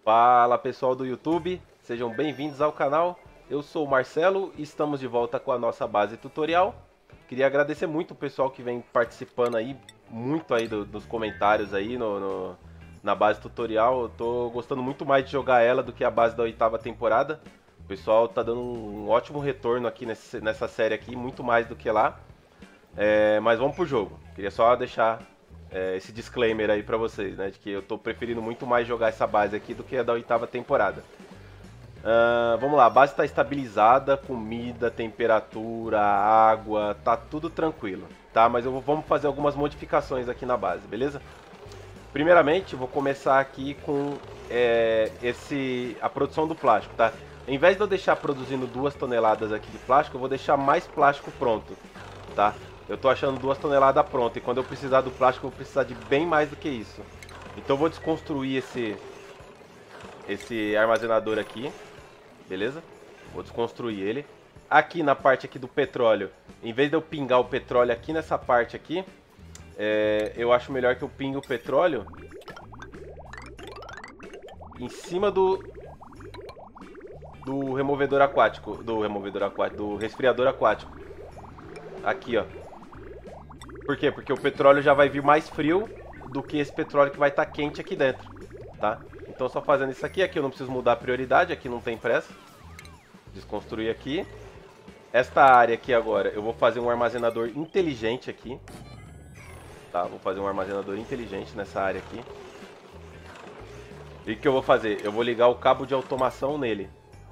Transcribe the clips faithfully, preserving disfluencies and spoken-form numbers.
Fala pessoal do YouTube, sejam bem-vindos ao canal. Eu sou o Marcelo e estamos de volta com a nossa base tutorial. Queria agradecer muito o pessoal que vem participando aí, muito aí do- dos comentários aí no, no- na base tutorial. Eu tô gostando muito mais de jogar ela do que a base da oitava temporada. O pessoal tá dando um ótimo retorno aqui nesse- nessa série aqui, muito mais do que lá. É, mas vamos pro jogo. Queria só deixar é, esse disclaimer aí pra vocês, né? De que eu tô preferindo muito mais jogar essa base aqui do que a da oitava temporada. Ah, vamos lá, a base está estabilizada, comida, temperatura, água, tá tudo tranquilo, tá? Mas eu vou, vamos fazer algumas modificações aqui na base, beleza? Primeiramente, vou começar aqui com é, esse a produção do plástico, tá? Ao invés de eu deixar produzindo duas toneladas aqui de plástico, eu vou deixar mais plástico pronto, tá? Eu tô achando duas toneladas pronto e quando eu precisar do plástico, eu vou precisar de bem mais do que isso. Então eu vou desconstruir esse esse armazenador aqui, beleza? Vou desconstruir ele. Aqui na parte aqui do petróleo, em vez de eu pingar o petróleo aqui nessa parte aqui, é, eu acho melhor que eu pingue o petróleo em cima do do removedor aquático, do removedor aquático, do resfriador aquático. Aqui, ó. Por quê? Porque o petróleo já vai vir mais frio do que esse petróleo que vai estar quente aqui dentro, tá? Então só fazendo isso aqui, aqui eu não preciso mudar a prioridade, aqui não tem pressa. Desconstruir aqui. Esta área aqui agora, eu vou fazer um armazenador inteligente aqui. Tá, vou fazer um armazenador inteligente nessa área aqui. E o que eu vou fazer? Eu vou ligar o cabo de automação nele.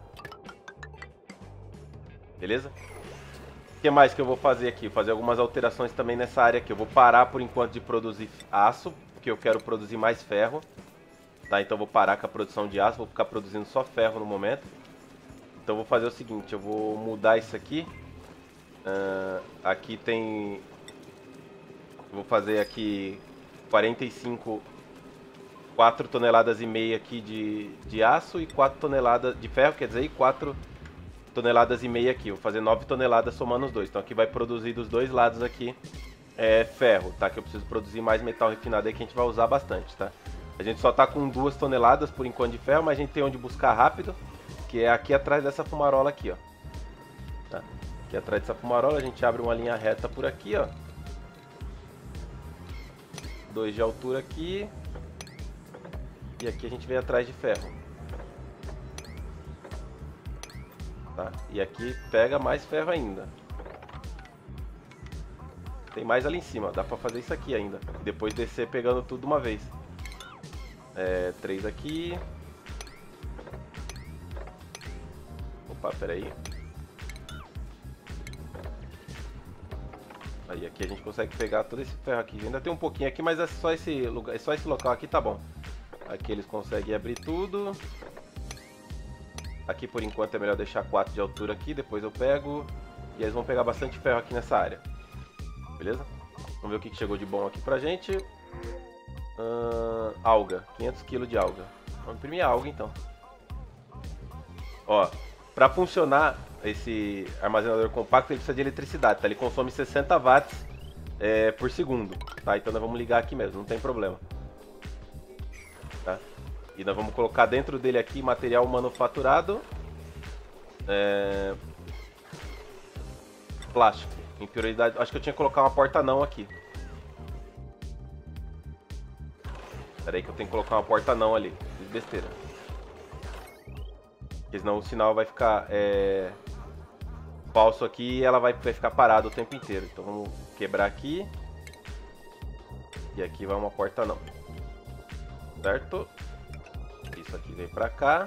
Beleza? O que mais que eu vou fazer aqui? Vou fazer algumas alterações também nessa área aqui. Eu vou parar por enquanto de produzir aço, porque eu quero produzir mais ferro. Tá, então eu vou parar com a produção de aço, vou ficar produzindo só ferro no momento. Então eu vou fazer o seguinte, eu vou mudar isso aqui. Uh, aqui tem... Eu vou fazer aqui quarenta e cinco, quatro toneladas e meia aqui de, de aço e quatro toneladas de ferro, quer dizer, e quatro toneladas e meia aqui. Eu vou fazer nove toneladas somando os dois. Então aqui vai produzir dos dois lados aqui é, ferro, tá? Que eu preciso produzir mais metal refinado aí que a gente vai usar bastante, tá? A gente só tá com duas toneladas por enquanto de ferro, mas a gente tem onde buscar rápido, que é aqui atrás dessa fumarola aqui, ó. Tá? Aqui atrás dessa fumarola a gente abre uma linha reta por aqui, ó. dois de altura aqui. E aqui a gente vem atrás de ferro. Tá? E aqui pega mais ferro ainda. Tem mais ali em cima, dá pra fazer isso aqui ainda. Depois descer pegando tudo de uma vez. É, três aqui. Opa, peraí. Aí aqui a gente consegue pegar todo esse ferro aqui. Ainda tem um pouquinho aqui, mas é só esse lugar, é só esse local aqui, tá bom. Aqui eles conseguem abrir tudo. Aqui por enquanto é melhor deixar quatro de altura aqui, depois eu pego. E eles vão pegar bastante ferro aqui nessa área. Beleza? Vamos ver o que chegou de bom aqui pra gente. Uh, alga, quinhentos quilos de alga. Vamos imprimir a alga então. Ó, pra funcionar esse armazenador compacto ele precisa de eletricidade, tá? Ele consome sessenta watts é, por segundo, tá? Então nós vamos ligar aqui mesmo, não tem problema. Tá? E nós vamos colocar dentro dele aqui material manufaturado. É... Plástico, em prioridade. Acho que eu tinha que colocar uma porta não aqui. Espera aí que eu tenho que colocar uma porta não ali. Fiz besteira. Porque senão o sinal vai ficar é... falso aqui e ela vai, vai ficar parada o tempo inteiro. Então vamos quebrar aqui. E aqui vai uma porta não. Certo? Isso aqui vem pra cá.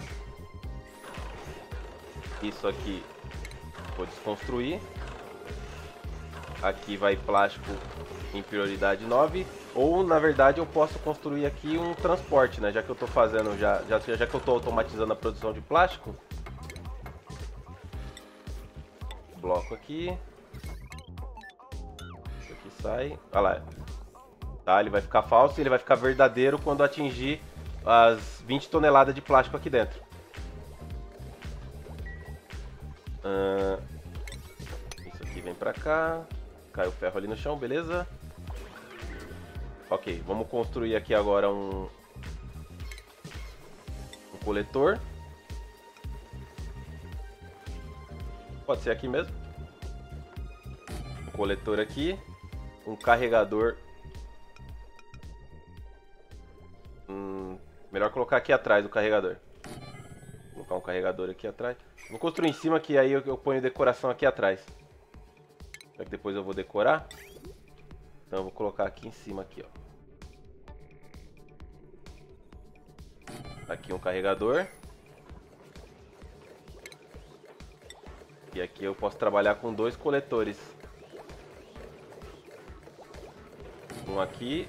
Isso aqui vou desconstruir. Aqui vai plástico em prioridade nove. Ou na verdade eu posso construir aqui um transporte, né? Já que eu tô fazendo, já, já, já que eu tô automatizando a produção de plástico. Bloco aqui. Isso aqui sai. Olha lá. Tá, ele vai ficar falso e ele vai ficar verdadeiro quando atingir as vinte toneladas de plástico aqui dentro. Uh, isso aqui vem pra cá. Cai o ferro ali no chão, beleza? Ok, vamos construir aqui agora um, um coletor. Pode ser aqui mesmo. Um coletor aqui. Um carregador. Hum, melhor colocar aqui atrás o carregador. Vou colocar um carregador aqui atrás. Vou construir em cima que aí eu, eu ponho decoração aqui atrás. Já que depois eu vou decorar. Então eu vou colocar aqui em cima aqui, ó. Aqui um carregador. E aqui eu posso trabalhar com dois coletores. Um aqui.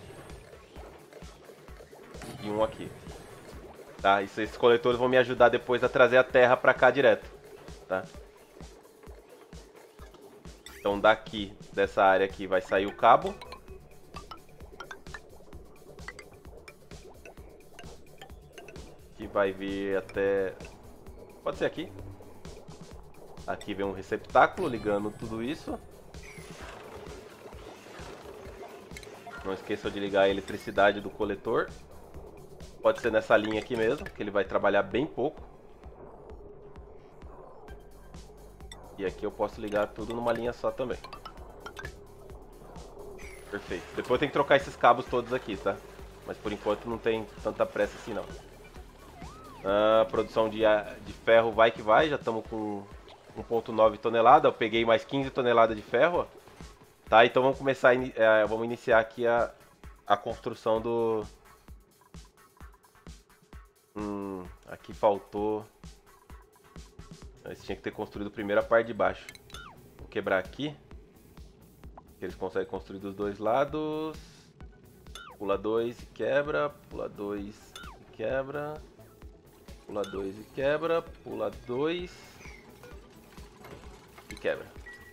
E um aqui. Tá? Isso, esses coletores vão me ajudar depois a trazer a terra pra cá direto. Tá? Então daqui, dessa área aqui, vai sair o cabo. Que vai vir até... Pode ser aqui. Aqui vem um receptáculo ligando tudo isso. Não esqueçam de ligar a eletricidade do coletor. Pode ser nessa linha aqui mesmo, que ele vai trabalhar bem pouco. E aqui eu posso ligar tudo numa linha só também. Perfeito. Depois eu tenho que trocar esses cabos todos aqui, tá? Mas por enquanto não tem tanta pressa assim não. A produção de, de ferro vai que vai. Já estamos com um vírgula nove tonelada. Eu peguei mais quinze toneladas de ferro, ó. Tá, então vamos começar, é, vamos iniciar aqui a, a construção do... Hum, aqui faltou... Eles tinham que ter construído primeiro a parte de baixo. Vou quebrar aqui. Eles conseguem construir dos dois lados. Pula dois e quebra. Pula dois e quebra. Pula dois e quebra. Pula dois e quebra.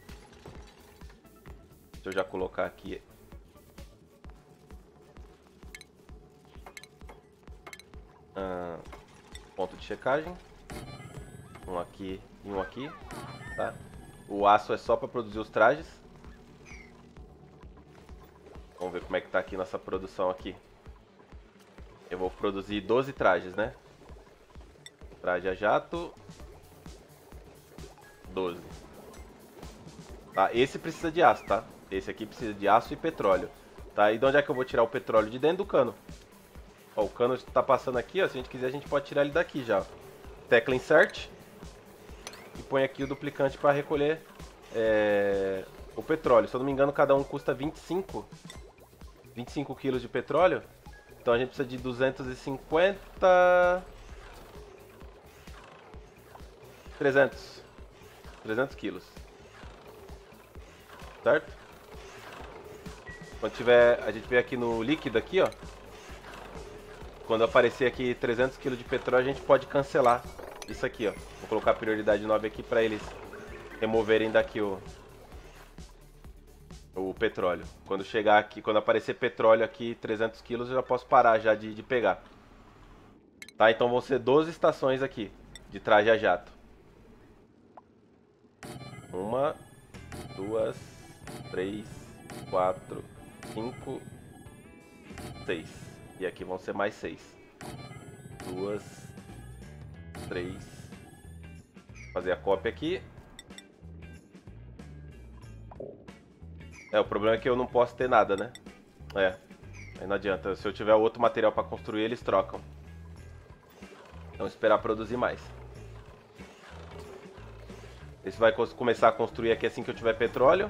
Deixa eu já colocar aqui. Ah, ponto de checagem. Um aqui e um aqui, tá? O aço é só para produzir os trajes. Vamos ver como é que tá aqui nossa produção aqui. Eu vou produzir doze trajes, né? Traje a jato. doze. Tá? Esse precisa de aço, tá? Esse aqui precisa de aço e petróleo. Tá? E de onde é que eu vou tirar o petróleo? De dentro do cano. Ó, o cano está passando aqui, ó. Se a gente quiser, a gente pode tirar ele daqui já. Tecla Insert. E põe aqui o duplicante para recolher é, o petróleo. Se eu não me engano, cada um custa vinte e cinco quilos de petróleo. Então a gente precisa de duzentos e cinquenta... trezentos. trezentos quilos. Certo? Quando tiver, a gente vê aqui no líquido aqui, ó. Quando aparecer aqui trezentos quilos de petróleo, a gente pode cancelar isso aqui, ó. Vou colocar a prioridade nove aqui para eles removerem daqui o o petróleo. Quando chegar aqui, quando aparecer petróleo aqui, trezentos quilos, eu já posso parar já de, de pegar. Tá? Então vão ser doze estações aqui de traje a jato. Uma, duas, três, quatro, cinco, seis. E aqui vão ser mais seis. Duas, três. Fazer a cópia aqui. É, o problema é que eu não posso ter nada, né? É, aí não adianta. Se eu tiver outro material para construir, eles trocam. Então esperar produzir mais. Esse vai começar a construir aqui assim que eu tiver petróleo.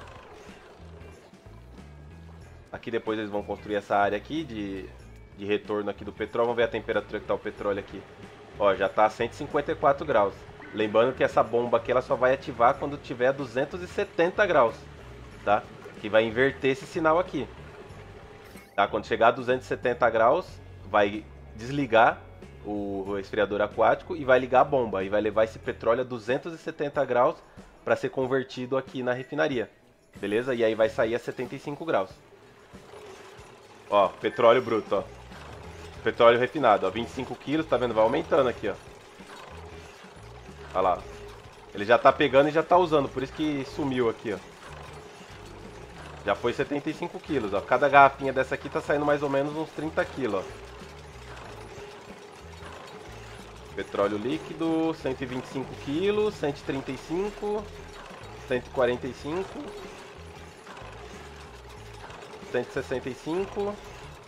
Aqui depois eles vão construir essa área aqui de, de retorno aqui do petróleo. Vamos ver a temperatura que tá o petróleo aqui. Ó, já tá a cento e cinquenta e quatro graus. Lembrando que essa bomba aqui ela só vai ativar quando tiver duzentos e setenta graus, tá? Que vai inverter esse sinal aqui. Tá? Quando chegar a duzentos e setenta graus, vai desligar o resfriador aquático e vai ligar a bomba. E vai levar esse petróleo a duzentos e setenta graus para ser convertido aqui na refinaria. Beleza? E aí vai sair a setenta e cinco graus. Ó, petróleo bruto, ó. Petróleo refinado, ó. vinte e cinco quilos, tá vendo? Vai aumentando aqui, ó. Olha lá. Ele já tá pegando e já tá usando, por isso que sumiu aqui, ó. Já foi setenta e cinco quilos, ó. Cada garrafinha dessa aqui tá saindo mais ou menos uns trinta quilos, ó. Petróleo líquido, cento e vinte e cinco quilos, cento e trinta e cinco, cento e quarenta e cinco, cento e sessenta e cinco.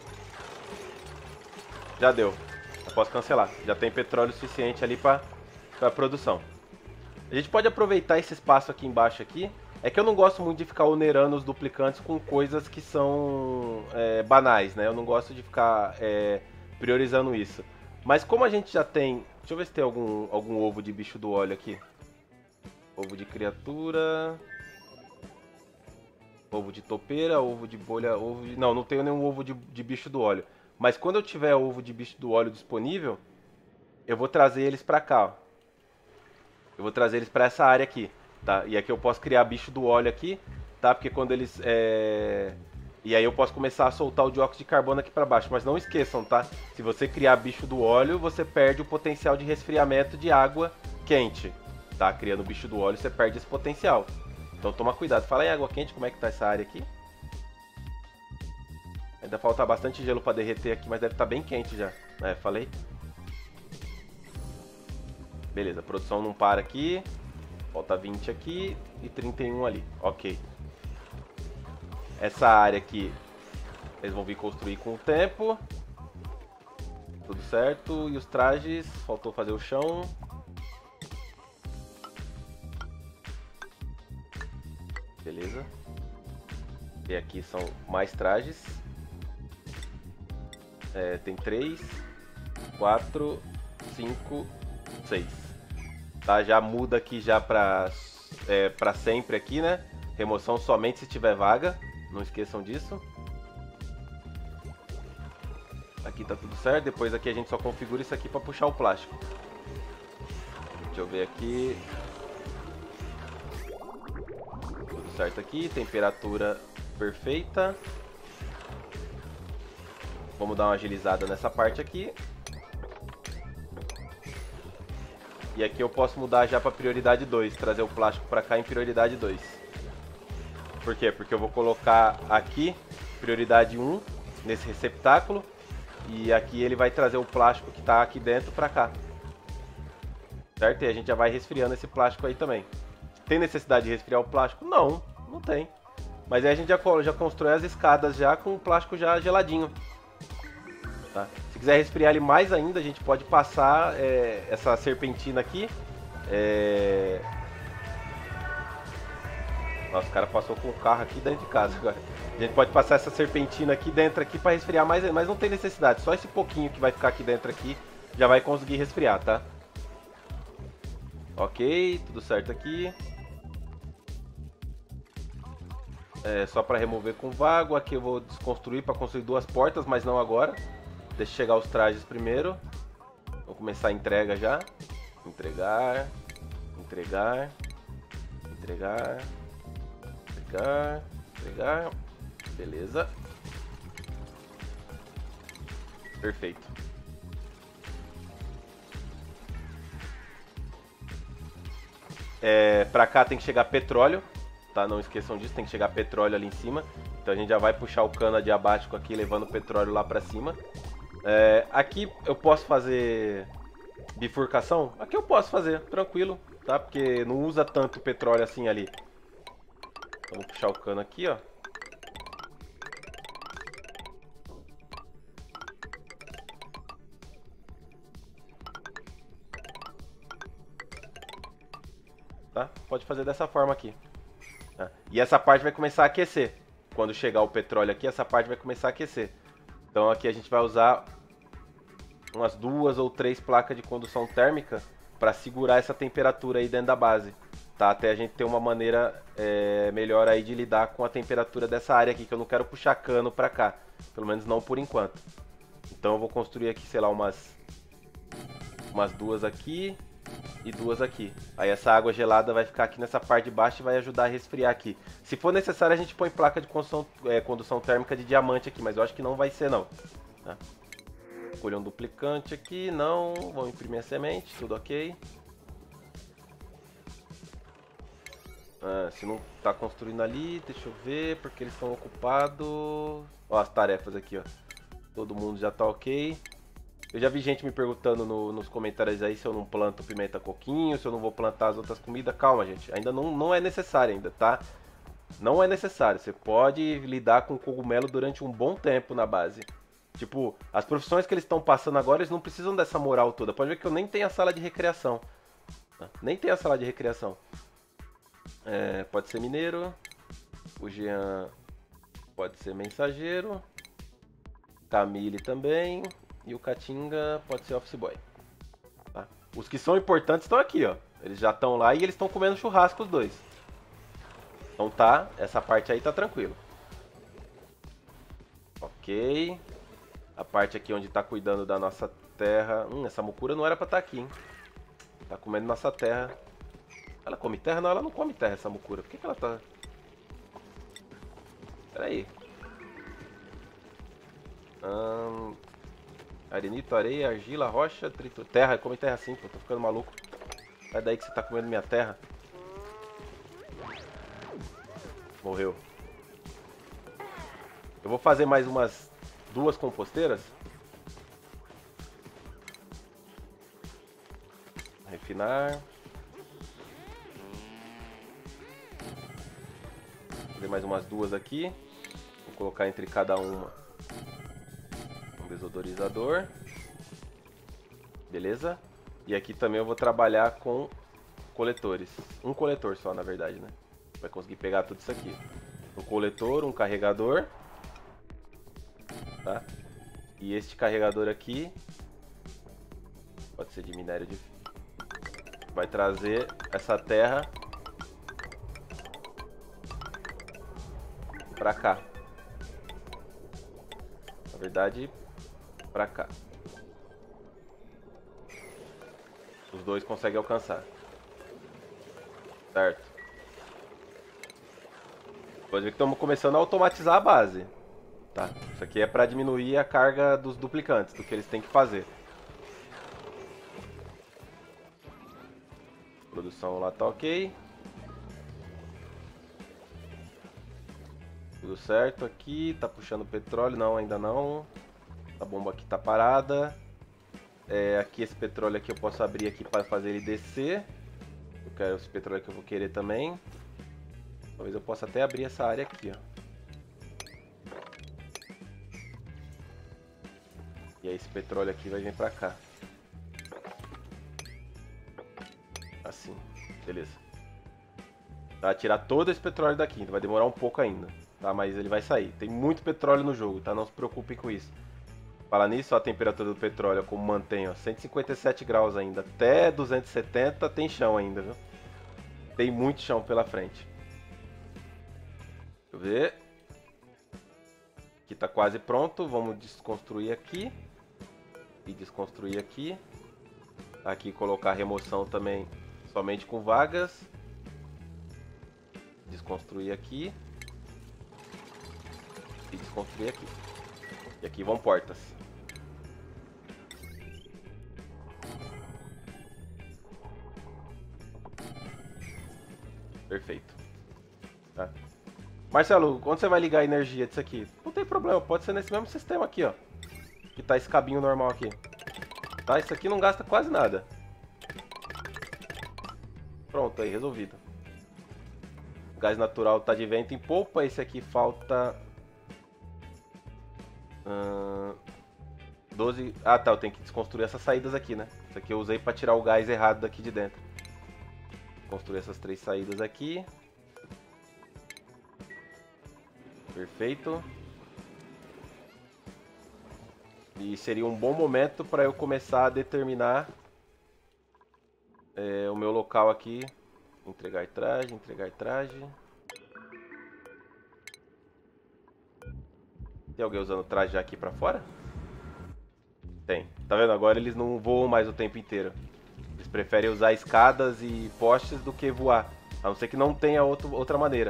Já deu. Eu posso cancelar. Já tem petróleo suficiente ali para para produção. A gente pode aproveitar esse espaço aqui embaixo aqui. É que eu não gosto muito de ficar onerando os duplicantes com coisas que são é, banais, né? Eu não gosto de ficar é, priorizando isso. Mas como a gente já tem... Deixa eu ver se tem algum, algum ovo de bicho do óleo aqui. Ovo de criatura... Ovo de topeira, ovo de bolha, ovo de... Não, não tenho nenhum ovo de, de bicho do óleo. Mas quando eu tiver ovo de bicho do óleo disponível, eu vou trazer eles pra cá, ó. Eu vou trazer eles pra essa área aqui, tá? E aqui eu posso criar bicho do óleo aqui, tá? Porque quando eles... É... E aí eu posso começar a soltar o dióxido de carbono aqui pra baixo. Mas não esqueçam, tá? Se você criar bicho do óleo, você perde o potencial de resfriamento de água quente, tá? Criando bicho do óleo, você perde esse potencial. Então toma cuidado. Fala em água quente, como é que tá essa área aqui? Ainda falta bastante gelo pra derreter aqui, mas deve estar bem quente já. É, falei. Beleza, a produção não para aqui. Falta vinte aqui e trinta e um ali. Ok. Essa área aqui, eles vão vir construir com o tempo. Tudo certo. E os trajes, faltou fazer o chão. Beleza. E aqui são mais trajes. É, tem três, quatro, cinco, seis. Tá, já muda aqui já pra, é, pra sempre aqui, né? Remoção somente se tiver vaga. Não esqueçam disso. Aqui tá tudo certo. Depois aqui a gente só configura isso aqui pra puxar o plástico. Deixa eu ver aqui. Tudo certo aqui. Temperatura perfeita. Vamos dar uma agilizada nessa parte aqui. E aqui eu posso mudar já para prioridade dois, trazer o plástico para cá em prioridade dois. Por quê? Porque eu vou colocar aqui prioridade um nesse receptáculo e aqui ele vai trazer o plástico que está aqui dentro para cá. Certo? E a gente já vai resfriando esse plástico aí também. Tem necessidade de resfriar o plástico? Não, não tem. Mas aí a gente já, já constrói as escadas já com o plástico já geladinho. Tá? Se quiser resfriar ele mais ainda, a gente pode passar é, essa serpentina aqui. É... Nossa, o cara passou com o carro aqui dentro de casa agora. A gente pode passar essa serpentina aqui dentro aqui para resfriar mais, mas não tem necessidade. Só esse pouquinho que vai ficar aqui dentro aqui já vai conseguir resfriar, tá? Ok, tudo certo aqui. É, só para remover com vago. Aqui eu vou desconstruir para construir duas portas, mas não agora. Deixa chegar os trajes primeiro. Vou começar a entrega já. Entregar. Entregar. Entregar. Entregar. Entregar. Beleza. Perfeito. É, pra cá tem que chegar petróleo. Tá? Não esqueçam disso. Tem que chegar petróleo ali em cima. Então a gente já vai puxar o cano adiabático aqui, levando o petróleo lá pra cima. É, aqui eu posso fazer bifurcação? Aqui eu posso fazer, tranquilo, tá? Porque não usa tanto petróleo assim ali. Vamos puxar o cano aqui, ó. Tá? Pode fazer dessa forma aqui. Tá? E essa parte vai começar a aquecer. Quando chegar o petróleo aqui, essa parte vai começar a aquecer. Então aqui a gente vai usar umas duas ou três placas de condução térmica para segurar essa temperatura aí dentro da base, tá? Até a gente ter uma maneira é, melhor aí de lidar com a temperatura dessa área aqui, que eu não quero puxar cano para cá, pelo menos não por enquanto. Então eu vou construir aqui, sei lá, umas umas duas aqui e duas aqui. Aí essa água gelada vai ficar aqui nessa parte de baixo e vai ajudar a resfriar aqui. Se for necessário a gente põe placa de condução, é, condução térmica de diamante aqui, mas eu acho que não vai ser não, tá? Escolher um duplicante aqui, não, vamos imprimir a semente, tudo ok. Ah, se não está construindo ali, deixa eu ver, porque eles estão ocupados. Ó as tarefas aqui, ó. Todo mundo já está ok. Eu já vi gente me perguntando no, nos comentários aí se eu não planto pimenta coquinho, se eu não vou plantar as outras comidas. Calma, gente. Ainda não, não é necessário ainda, tá? Não é necessário. Você pode lidar com cogumelo durante um bom tempo na base. Tipo, as profissões que eles estão passando agora, eles não precisam dessa moral toda. Pode ver que eu nem tenho a sala de recreação. Nem tenho a sala de recreação. É, pode ser mineiro. O Jean pode ser mensageiro. Camille também. E o Catinga pode ser office boy. Tá? Os que são importantes estão aqui, ó. Eles já estão lá e eles estão comendo churrasco os dois. Então tá, essa parte aí tá tranquilo. Ok. A parte aqui onde tá cuidando da nossa terra. Hum, essa mucura não era pra estar aqui, hein? Tá comendo nossa terra. Ela come terra? Não, ela não come terra, essa mucura. Por que que ela tá... Pera aí. Hum... Arenito, areia, argila, rocha, tritur... Terra, come terra sim, pô. Tô ficando maluco. Sai daí que você tá comendo minha terra. Morreu. Eu vou fazer mais umas duas composteiras. Refinar. Vou fazer mais umas duas aqui. Vou colocar entre cada uma um desodorizador. Beleza? E aqui também eu vou trabalhar com coletores. Um coletor só, na verdade, né? Vai conseguir pegar tudo isso aqui. Um coletor, um carregador. Tá? E este carregador aqui pode ser de minério de... Vai trazer essa terra pra cá. Na verdade, pra cá. Os dois conseguem alcançar. Certo. Pode ver que estamos começando a automatizar a base. Tá? Isso aqui é para diminuir a carga dos duplicantes, do que eles têm que fazer. A produção lá tá ok. Tudo certo aqui. Tá puxando petróleo? Não, ainda não. A bomba aqui tá parada. É, aqui esse petróleo aqui eu posso abrir aqui para fazer ele descer. Eu quero esse petróleo que eu vou querer também. Talvez eu possa até abrir essa área aqui, ó. E aí esse petróleo aqui vai vir pra cá. Assim, beleza. Tá, tirar todo esse petróleo daqui, vai demorar um pouco ainda, tá? Mas ele vai sair. Tem muito petróleo no jogo, tá? Não se preocupem com isso. Falar nisso, ó, a temperatura do petróleo, como mantém, ó, cento e cinquenta e sete graus ainda. Até duzentos e setenta tem chão ainda, viu? Tem muito chão pela frente. Deixa eu ver. Aqui tá quase pronto. Vamos desconstruir aqui. E desconstruir aqui. Aqui colocar remoção também somente com vagas. Desconstruir aqui. E desconstruir aqui. E aqui vão portas. Perfeito. Tá. Marcelo, quando você vai ligar a energia disso aqui? Não tem problema, pode ser nesse mesmo sistema aqui, ó. Que tá esse cabinho normal aqui. Tá? Isso aqui não gasta quase nada. Pronto, aí, resolvido. Gás natural tá de vento em polpa. Esse aqui falta... Hum, doze... Ah, tá, eu tenho que desconstruir essas saídas aqui, né? Isso aqui eu usei pra tirar o gás errado daqui de dentro. Construir essas três saídas aqui. Perfeito. E seria um bom momento para eu começar a determinar é, o meu local aqui. Entregar traje, entregar traje. Tem alguém usando traje já aqui pra fora? Tem. Tá vendo? Agora eles não voam mais o tempo inteiro. Eles preferem usar escadas e postes do que voar. A não ser que não tenha outro, outra maneira.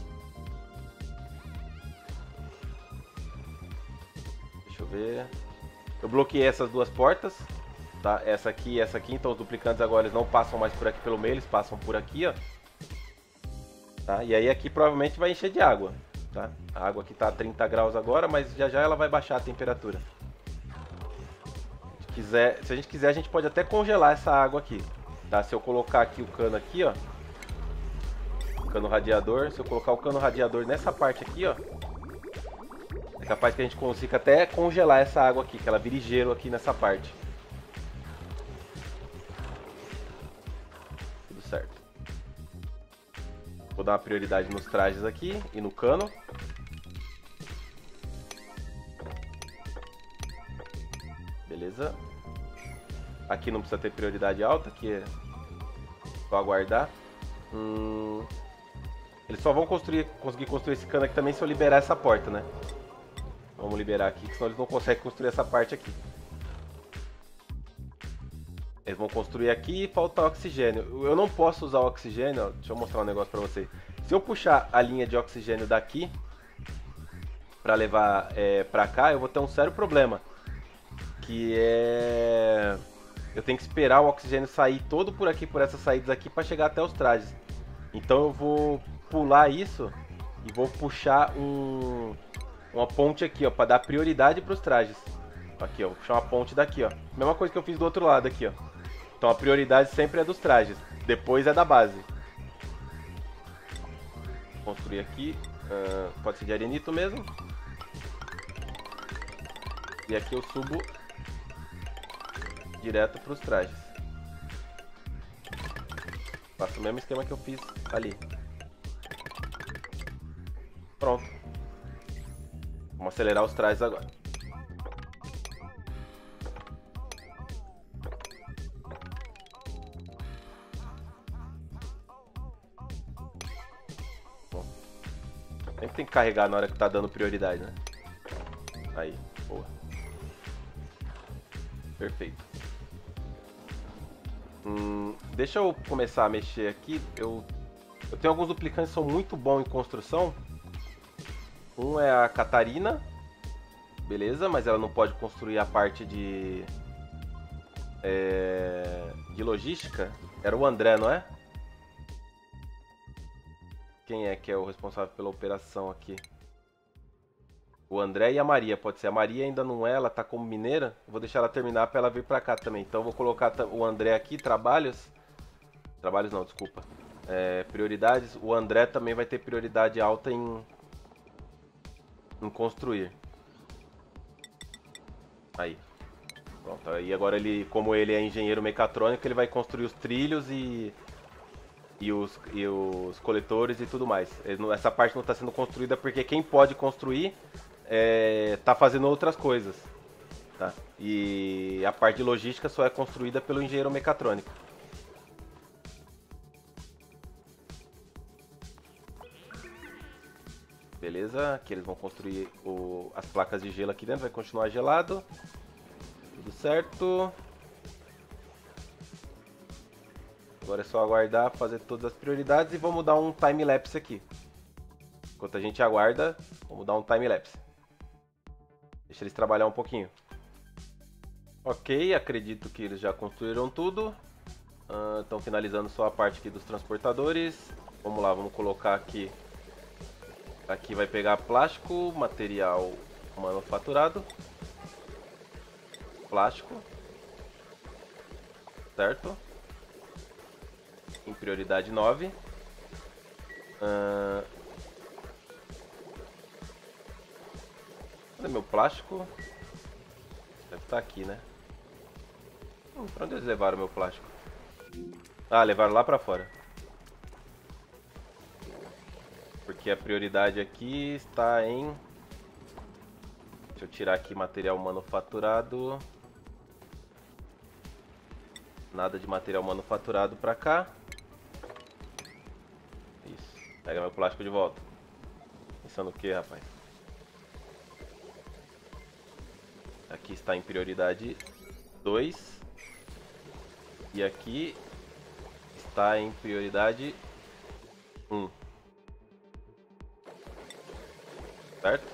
Deixa eu ver. Eu bloqueei essas duas portas. Tá? Essa aqui e essa aqui. Então os duplicantes agora eles não passam mais por aqui pelo meio. Eles passam por aqui, ó. Tá? E aí aqui provavelmente vai encher de água. Tá? A água aqui tá a trinta graus agora, mas já já ela vai baixar a temperatura. quiser, se a gente quiser, a gente pode até congelar essa água aqui, tá? Se eu colocar aqui o cano aqui, ó, o cano radiador, se eu colocar o cano radiador nessa parte aqui, ó, é capaz que a gente consiga até congelar essa água aqui, que ela vire gelo aqui nessa parte. Tudo certo. Vou dar uma prioridade nos trajes aqui e no cano. Beleza. Aqui não precisa ter prioridade alta, aqui é só aguardar. Hum... Eles só vão construir, conseguir construir esse cano aqui também se eu liberar essa porta, né? Vamos liberar aqui, senão eles não conseguem construir essa parte aqui. Eles vão construir aqui e falta oxigênio. Eu não posso usar o oxigênio, ó, deixa eu mostrar um negócio pra vocês. Se eu puxar a linha de oxigênio daqui pra levar é, pra cá, eu vou ter um sério problema. Que é... eu tenho que esperar o oxigênio sair todo por aqui, por essas saídas aqui, pra chegar até os trajes. Então eu vou pular isso e vou puxar um... uma ponte aqui, ó, pra dar prioridade pros trajes. Aqui, ó, vou puxar uma ponte daqui, ó. Mesma coisa que eu fiz do outro lado aqui, ó. Então a prioridade sempre é dos trajes, depois é da base. Vou construir aqui, uh, pode ser de arenito mesmo. E aqui eu subo direto pros trajes. Faço o mesmo esquema que eu fiz ali. Pronto. Vamos acelerar os trajes agora. Bom. Sempre tem que carregar na hora que tá dando prioridade, né? Aí, boa. Perfeito. Hum, deixa eu começar a mexer aqui. Eu, eu tenho alguns duplicantes que são muito bons em construção. Um é a Catarina, beleza, mas ela não pode construir a parte de, é, de logística. Era o André, não é? Quem é que é o responsável pela operação aqui? O André e a Maria, pode ser. A Maria ainda não é, ela tá como mineira. Vou deixar ela terminar para ela vir pra cá também. Então vou colocar o André aqui, trabalhos. Trabalhos não, desculpa. É, prioridades. O André também vai ter prioridade alta em... em construir. Aí. Pronto. Aí agora ele, como ele é engenheiro mecatrônico, ele vai construir os trilhos e e os, e os coletores e tudo mais. Essa parte não está sendo construída porque quem pode construir está é, fazendo outras coisas. Tá? E a parte de logística só é construída pelo engenheiro mecatrônico. Beleza, aqui eles vão construir o, as placas de gelo aqui dentro, vai continuar gelado. Tudo certo. Agora é só aguardar, fazer todas as prioridades e vamos dar um time-lapse aqui. Enquanto a gente aguarda, vamos dar um time-lapse. Deixa eles trabalhar um pouquinho. Ok, acredito que eles já construíram tudo. Estão uh, finalizando só a parte aqui dos transportadores. Vamos lá, vamos colocar aqui. Aqui vai pegar plástico, material manufaturado. Plástico. Certo. Em prioridade nove. Uh... Cadê meu plástico? Deve estar aqui, né? Hum, pra onde eles levaram meu plástico? Ah, levaram lá pra fora. Porque a prioridade aqui está em... Deixa eu tirar aqui material manufaturado. Nada de material manufaturado pra cá. Isso. Pega meu plástico de volta. Pensando o que, rapaz? Aqui está em prioridade dois. E aqui está em prioridade um. Certo?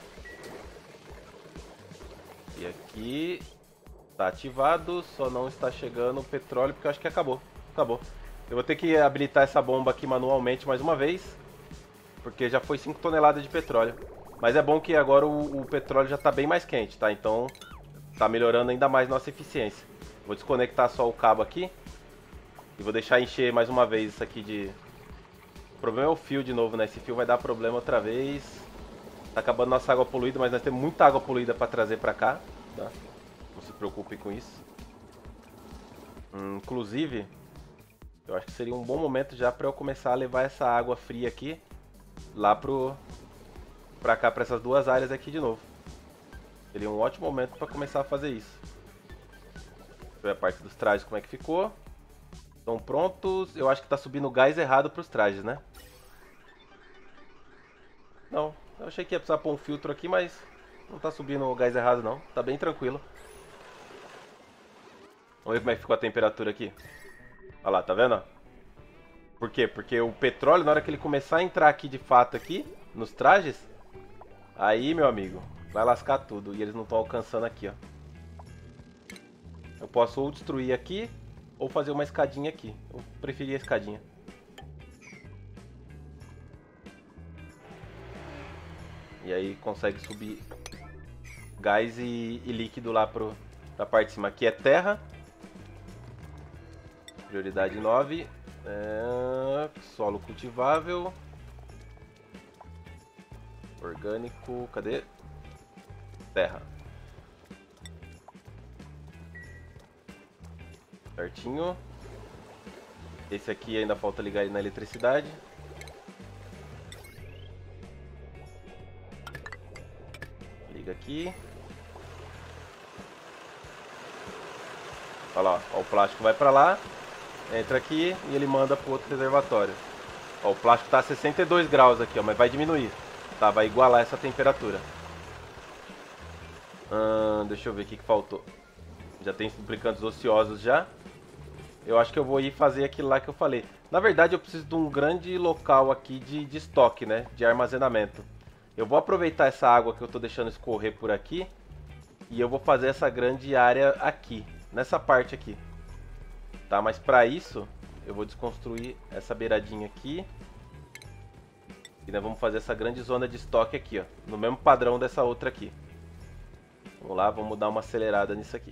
E aqui está ativado, só não está chegando o petróleo porque eu acho que acabou. Acabou. Eu vou ter que habilitar essa bomba aqui manualmente mais uma vez, porque já foi cinco toneladas de petróleo. Mas é bom que agora o, o petróleo já está bem mais quente, tá? Então tá melhorando ainda mais nossa eficiência. Vou desconectar só o cabo aqui. E vou deixar encher mais uma vez isso aqui de... O problema é o fio de novo, né? Esse fio vai dar problema outra vez. Tá acabando nossa água poluída, mas nós temos muita água poluída pra trazer pra cá, tá? Não se preocupe com isso. Hum, inclusive, eu acho que seria um bom momento já pra eu começar a levar essa água fria aqui lá pro... pra cá, pra essas duas áreas aqui de novo. Seria um ótimo momento pra começar a fazer isso. Deixa eu ver a parte dos trajes como é que ficou. Estão prontos. Eu acho que tá subindo gás errado pros trajes, né? Não, eu achei que ia precisar pôr um filtro aqui, mas não tá subindo o gás errado não. Tá bem tranquilo. Vamos ver como é que ficou a temperatura aqui. Olha lá, tá vendo? Por quê? Porque o petróleo, na hora que ele começar a entrar aqui de fato aqui, nos trajes, aí, meu amigo, vai lascar tudo. E eles não estão alcançando aqui, ó. Eu posso ou destruir aqui, ou fazer uma escadinha aqui. Eu preferi a escadinha. E aí consegue subir gás e, e líquido lá pro, pra parte de cima. Aqui é terra. Prioridade nove. É, solo cultivável. Orgânico. Cadê? Terra. Certinho. Esse aqui ainda falta ligar ele na eletricidade. Liga aqui. Olha lá, ó, o plástico vai pra lá. Entra aqui e ele manda pro outro reservatório. Ó, o plástico tá a sessenta e dois graus aqui, ó, mas vai diminuir. Tá, vai igualar essa temperatura. Hum, deixa eu ver o que, que faltou. Já tem duplicantes ociosos já. Eu acho que eu vou ir fazer aquilo lá que eu falei. Na verdade eu preciso de um grande local aqui de, de estoque, né? De armazenamento. Eu vou aproveitar essa água que eu tô deixando escorrer por aqui. E eu vou fazer essa grande área aqui. Nessa parte aqui. Tá, mas pra isso eu vou desconstruir essa beiradinha aqui. E nós vamos fazer essa grande zona de estoque aqui, ó. No mesmo padrão dessa outra aqui. Vamos lá, vamos dar uma acelerada nisso aqui.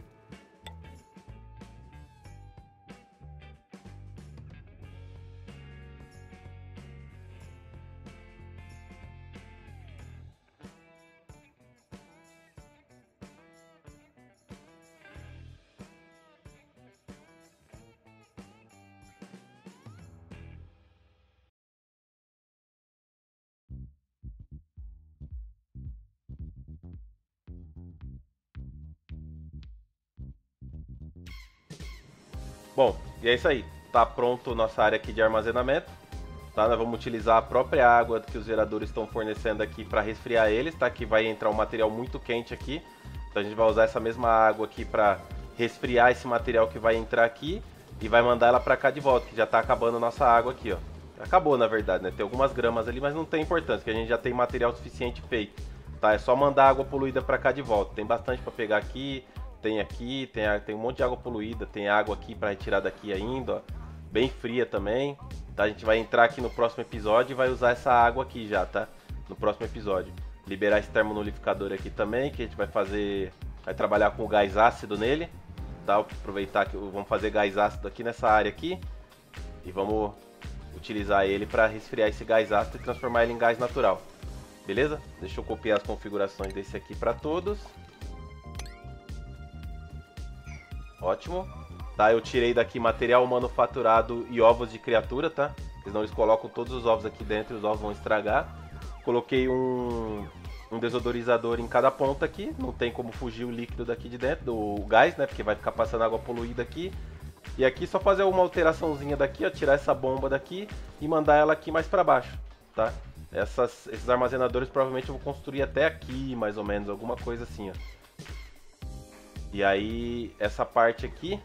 Bom, e é isso aí. Tá pronto nossa área aqui de armazenamento. Tá? Nós vamos utilizar a própria água que os geradores estão fornecendo aqui para resfriar eles, tá? Que vai entrar um material muito quente aqui. Então a gente vai usar essa mesma água aqui para resfriar esse material que vai entrar aqui e vai mandar ela para cá de volta, que já tá acabando a nossa água aqui, ó. Acabou, na verdade, né? Tem algumas gramas ali, mas não tem importância, que a gente já tem material suficiente feito. Tá? É só mandar água poluída para cá de volta. Tem bastante para pegar aqui. Tem aqui, tem, tem um monte de água poluída, tem água aqui para retirar daqui ainda, ó, bem fria também. Tá? A gente vai entrar aqui no próximo episódio e vai usar essa água aqui já, tá? No próximo episódio. Liberar esse termonulificador aqui também, que a gente vai fazer, vai trabalhar com o gás ácido nele. Tá? Aproveitar que vamos fazer gás ácido aqui nessa área aqui e vamos utilizar ele para resfriar esse gás ácido e transformar ele em gás natural. Beleza? Deixa eu copiar as configurações desse aqui para todos. Ótimo. Tá, eu tirei daqui material manufaturado e ovos de criatura, tá? Senão eles colocam todos os ovos aqui dentro e os ovos vão estragar. Coloquei um, um desodorizador em cada ponta aqui. Não tem como fugir o líquido daqui de dentro, do gás, né? Porque vai ficar passando água poluída aqui. E aqui só fazer uma alteraçãozinha daqui, ó. Tirar essa bomba daqui e mandar ela aqui mais pra baixo, tá? Essas, esses armazenadores provavelmente eu vou construir até aqui, mais ou menos. Alguma coisa assim, ó. E aí, essa parte aqui,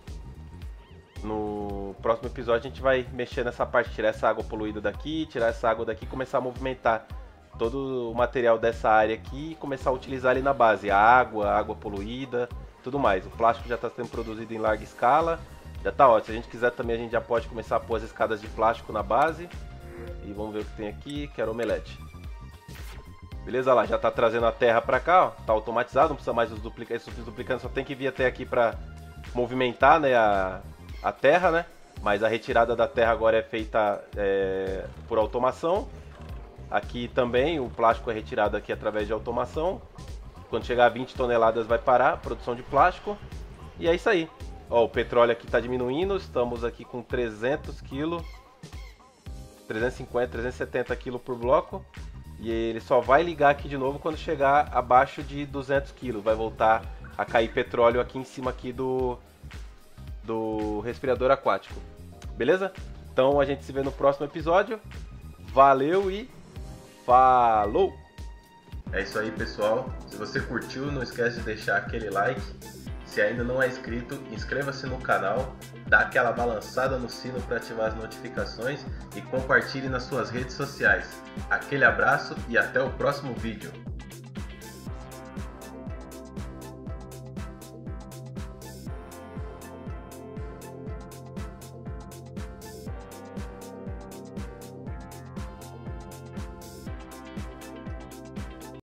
no próximo episódio a gente vai mexer nessa parte, tirar essa água poluída daqui, tirar essa água daqui e começar a movimentar todo o material dessa área aqui e começar a utilizar ali na base, a água, a água poluída, tudo mais. O plástico já está sendo produzido em larga escala, já está ótimo. Se a gente quiser também a gente já pode começar a pôr as escadas de plástico na base. E vamos ver o que tem aqui, quero omelete. Beleza, lá, já tá trazendo a terra pra cá, ó, tá automatizado, não precisa mais os duplicantes, esses duplicantes só tem que vir até aqui pra movimentar, né, a, a terra, né, mas a retirada da terra agora é feita é, por automação. Aqui também o plástico é retirado aqui através de automação. Quando chegar a vinte toneladas vai parar a produção de plástico. E é isso aí. Ó, o petróleo aqui está diminuindo, estamos aqui com trezentos quilos, trezentos e cinquenta, trezentos e setenta quilos por bloco. E ele só vai ligar aqui de novo quando chegar abaixo de duzentos quilos. Vai voltar a cair petróleo aqui em cima aqui do, do respirador aquático. Beleza? Então a gente se vê no próximo episódio. Valeu e falou! É isso aí, pessoal. Se você curtiu, não esquece de deixar aquele like. Se ainda não é inscrito, inscreva-se no canal, dá aquela balançada no sino para ativar as notificações e compartilhe nas suas redes sociais. Aquele abraço e até o próximo vídeo.